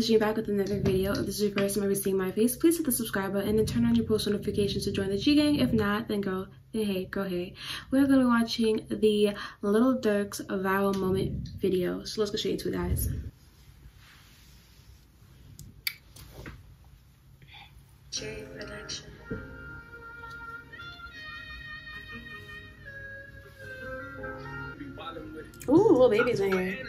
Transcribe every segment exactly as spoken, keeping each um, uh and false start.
G back with another video. If this is your first time ever seeing my face, please hit the subscribe button and turn on your post notifications to join the G gang. If not, then go then hey, go hey. We're gonna be watching the Lil Durk's viral moment video. So let's go straight into it, guys. J Production. Ooh, little baby's in here.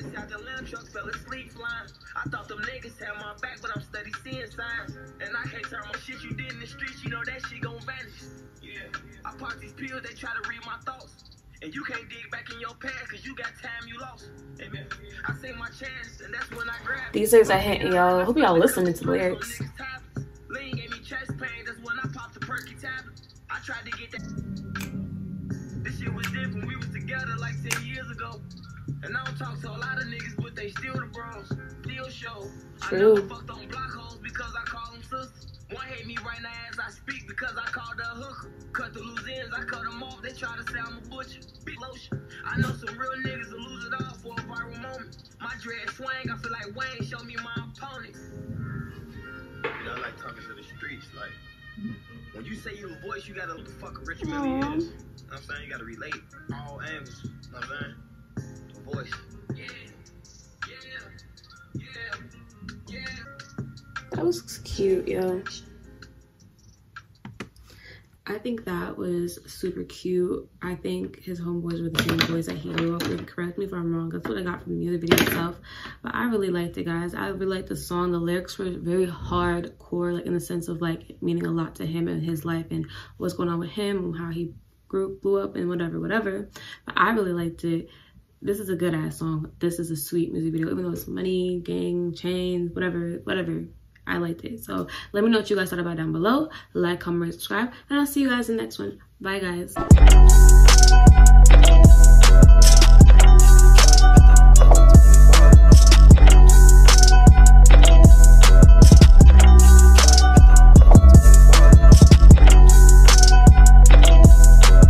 I thought them niggas had my back, but I'm steady seeing signs. And I can't turn my shit you did in the streets, you know that shit gon' vanish. Yeah, I pop these pills, they try to read my thoughts. And you can't dig back in your past, cause you got time you lost. Amen. I say my chance, and that's when I grab. These lyrics I hit, y'all. Hope y'all listening to the lyrics. Lean gave me chest pain, that's when I popped the perky tablet. I tried to get that. This shit was different, we was together like ten years ago. And I don't talk to a lot of niggas, but they still the bros. Still show. True. I never fucked on block hoes because I call them sisters. One hate me right now as I speak because I called her a hooker. Cut the loose ends, I cut them off. They try to say I'm a butcher. Big lotion. I know some real niggas will lose it all for a viral moment. My dread swing, I feel like Wayne showed me my opponent. You know, I like talking to the streets. Like, when you say you a voice, you gotta know what the fuck a Rich really is. You know what I'm saying? You gotta relate all angles. You know what I'm saying? Voice. Yeah, yeah, yeah, yeah. That was cute, yo. I think that was super cute. I think his homeboys were the same boys that he grew up with. Correct me if I'm wrong. That's what I got from the music video itself. But I really liked it, guys. I really liked the song. The lyrics were very hardcore, like in the sense of like meaning a lot to him and his life and what's going on with him and how he grew, blew up and whatever, whatever. But I really liked it. This is a good ass song. This is a sweet music video, even though it's money, gang, chains, whatever, whatever. I liked it. So let me know what you guys thought about down below. Like, comment, subscribe, and I'll see you guys in the next one. Bye, guys.